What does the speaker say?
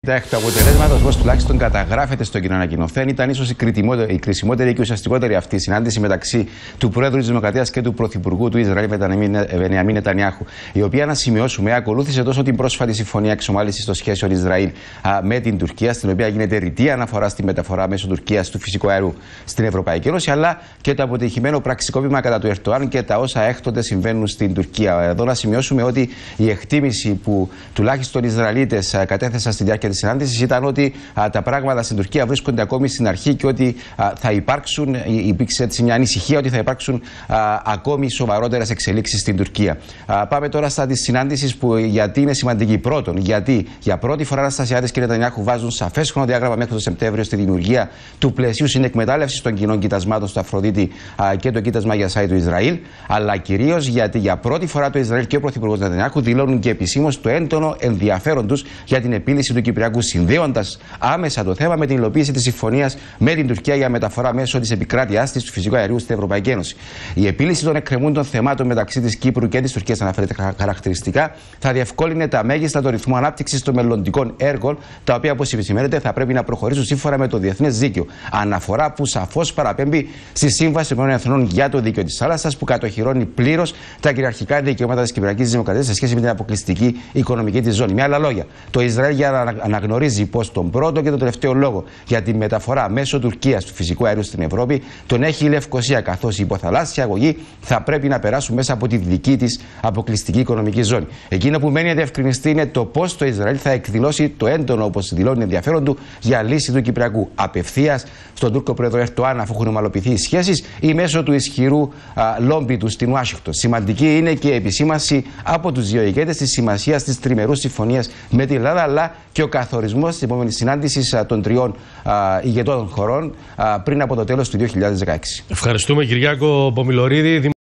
Εκ του αποτελέσματο, όπω τουλάχιστον καταγράφεται στο κοινό ανακοινωθέν, ήταν ίσω η κρισιμότερη και ουσιαστικότερη αυτή η συνάντηση μεταξύ του Πρόεδρου τη Δημοκρατίας και του Πρωθυπουργού του Ισραήλ, Μπενιαμίν Νετανιάχου, η οποία, να σημειώσουμε, ακολούθησε τόσο την πρόσφατη συμφωνία εξομάλυνσης των σχέσεων Ισραήλ με την Τουρκία, στην οποία γίνεται ρητή αναφορά στη μεταφορά μέσω Τουρκίας του φυσικού αερού στην Ευρωπαϊκή Ένωση, αλλά και το αποτυχημένο πραξικόπημα κατά του Ερντογάν και τα όσα έκτοτε συμβαίνουν στην Τουρκία. Εδώ να σημειώσουμε ότι η εκτίμηση που τουλάχιστον οι Ισραηλίτες κατέθεσαν στη διάρκεια της συνάντησης ήταν ότι τα πράγματα στην Τουρκία βρίσκονται ακόμη στην αρχή και ότι θα υπάρξουν, υπήρξε έτσι μια ανησυχία ότι θα υπάρξουν ακόμη σοβαρότερες εξελίξεις στην Τουρκία. Πάμε τώρα στα της συνάντησης, που γιατί είναι σημαντική. Πρώτον, γιατί για πρώτη φορά Αναστασιάδης και Νετανιάχου βάζουν σαφές χρονοδιάγραμμα μέχρι το Σεπτέμβριο στη δημιουργία του πλαισίου συνεκμετάλλευσης των κοινών κοιτασμάτων στο Αφροδίτη και το κοίτασμα για Σάι του Ισραήλ, αλλά κυρίως γιατί για πρώτη φορά το Ισραήλ και ο Πρωθυπουργός Νετανιάχου δηλώνουν και επισήμως το έντονο ενδιαφέρον τους για την επίλυση του Κυπριακού, συνδέοντας άμεσα το θέμα με την υλοποίηση της συμφωνίας με την Τουρκία για μεταφορά μέσω της επικράτειάς της του φυσικού αερίου στην Ευρωπαϊκή Ένωση. Η επίλυση των εκκρεμούντων θεμάτων μεταξύ της Κύπρου και της Τουρκίας, αναφέρεται χαρακτηριστικά, θα διευκόλυνε τα μέγιστα το ρυθμό ανάπτυξης των μελλοντικών έργων, τα οποία, όπως επισημαίνεται, θα πρέπει να προχωρήσουν σύμφωνα με το διεθνές δίκαιο. Αναφορά που σαφώς παραπέμπει στη Σύμβαση των Εθνών για το Δίκαιο της Θάλασσας, που κατοχυρώνει πλήρως τα κυριαρχικά δικαιώματα της Κυπριακής Δημοκρατίας σε σχέση με την αποκλειστική οικονομική της ζώνη. Με άλλα λόγια, το Ισραήλ, για να αναγνωρίζει πως τον πρώτο και τον τελευταίο λόγο για τη μεταφορά μέσω Τουρκίας του φυσικού αερίου στην Ευρώπη τον έχει η Λευκοσία, καθώς η υποθαλάσσια αγωγή θα πρέπει να περάσουν μέσα από τη δική της αποκλειστική οικονομική ζώνη. Εκείνο που μένει να διευκρινιστεί είναι το πώς το Ισραήλ θα εκδηλώσει το έντονο, όπως δηλώνει, ενδιαφέρον του για λύση του Κυπριακού. Απευθείας στον Τούρκο πρόεδρο Ερντογάν, αφού έχουν ομαλοποιηθεί οι σχέσεις, ή μέσω του ισχυρού λόμπι του στην Ουάσιγκτον. Σημαντική είναι και η επισήμανση από τους δύο ηγέτες της σημασίας της τριμερούς συμφωνίας με την Ελλάδα, αλλά και ο καθορισμός της επόμενης συνάντησης των τριών ηγετών χωρών πριν από το τέλος του 2016. Ευχαριστούμε, Κυριάκο Πομιλωρίδη.